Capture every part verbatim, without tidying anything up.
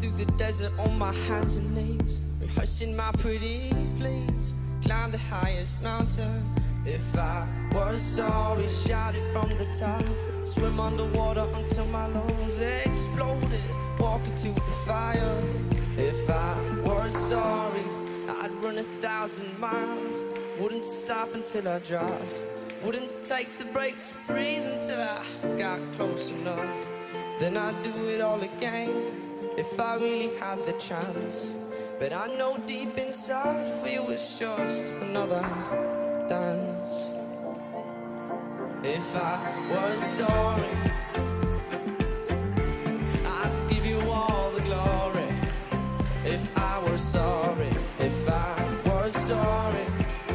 through the desert on my hands and knees, rehearsing my pretty please. Climb the highest mountain. If I were sorry, shout it from the top. Swim underwater until my lungs exploded. Walk into the fire. If I were sorry, I'd run a thousand miles. Wouldn't stop until I dropped. Wouldn't take the break to breathe until I got close enough. Then I'd do it all again if I really had the chance. But I know deep inside for you it's just another dance. If I were sorry, I'd give you all the glory. If I were sorry, if I were sorry,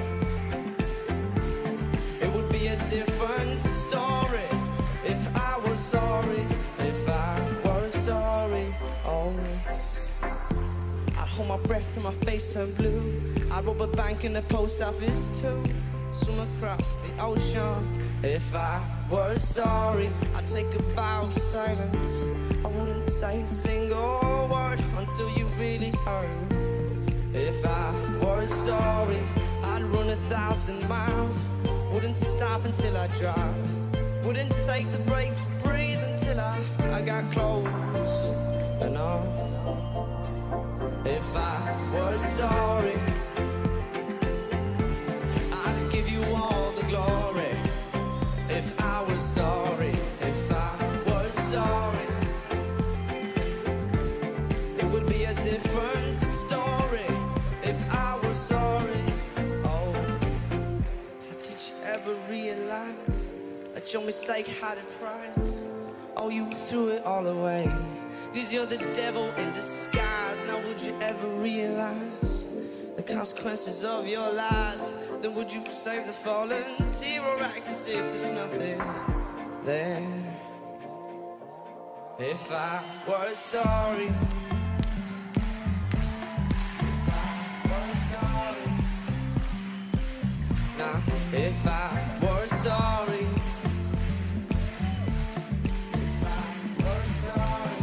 it would be a different story. If I were sorry, if I were sorry, oh, I'd hold my breath till my face turned blue. I'd rob a bank in the post office too. Swim across the ocean. If I were sorry, I'd take a vow of silence. I wouldn't say a single word until you really heard. If I were sorry, I'd run a thousand miles. Wouldn't stop until I dropped. Wouldn't take the break to breathe until I, I got close enough. If I were sorry, I'd give you all the glory. If I was sorry, if I was sorry, it would be a different story. If I was sorry, oh, did you ever realize that your mistake had a price? Oh, you threw it all away, 'cause you're the devil in disguise. Now would you ever realize the consequences of your lies? Then would you save the volunteer or act as if there's nothing there? If I were sorry, if I were sorry, now if I were sorry, if I were sorry,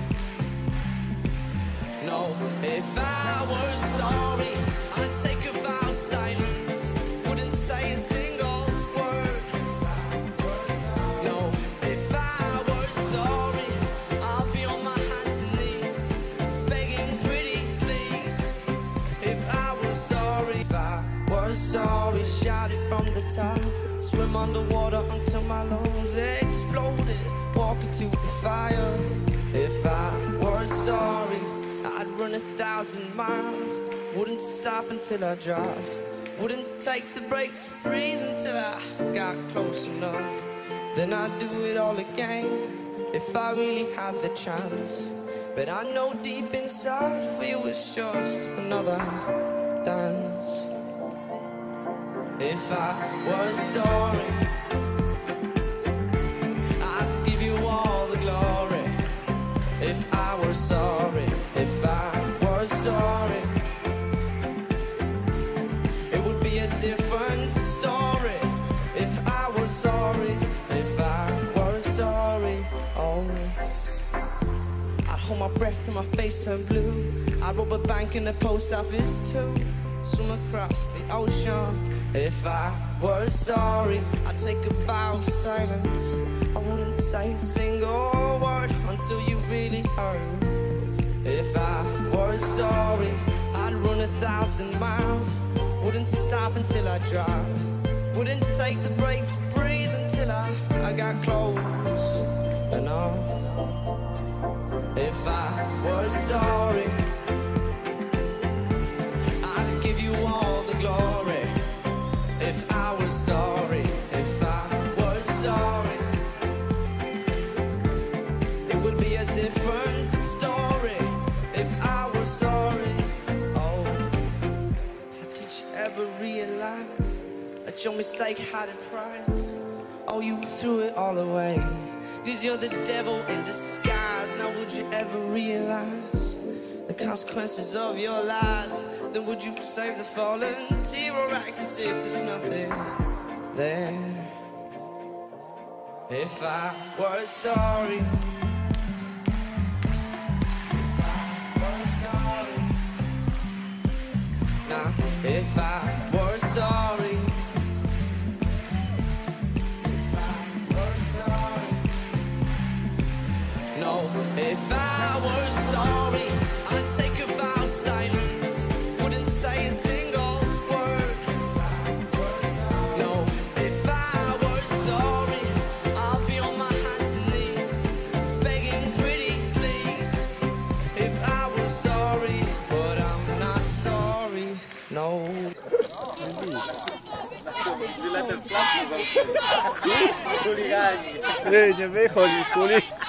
no, if I were sorry, I'd take a vow of silence. Wouldn't say a single word. No, if I were sorry, I'll be on my hands and knees, begging pretty please. If I were sorry, if I were sorry, shout it from the top. Swim underwater until my lungs exploded. Walk into the fire. If I were sorry, I'd run a thousand miles. Wouldn't stop until I dropped. Wouldn't take the break to breathe until I got close enough. Then I'd do it all again if I really had the chance. But I know deep inside for you it's just another dance. If I were sorry, I'd give you all the glory. If I were sorry, if I were sorry, it would be a different story. If I were sorry, if I were sorry, oh, I'd hold my breath till my face turned blue. I'd rob a bank in the post office too. Swim across the ocean. If I were sorry, I'd take a vow of silence. I wouldn't say a single word until you really heard. If I were sorry, I'd run a thousand miles. Wouldn't stop until I dropped. Wouldn't take the break to breathe until I, I got close enough. If I were sorry, I'd give you all the glory. If I was sorry, if I was sorry, it would be a different story. If I was sorry, oh, did you ever realize that your mistake had a price? Oh, you threw it all away, 'cause you're the devil in disguise. Now would you ever realize the consequences of your lies? Then would you save the volunteer or act as if there's nothing there? If I were sorry, if I were if I were sorry. If I were sorry. No, if I were sorry, I'd take a vow of silence. Wouldn't say a single word. If I were sorry. No, if I were sorry, I'll be on my hands and knees, begging pretty please. If I were sorry, but I'm not sorry. No. Ehi, ne vedo i culi.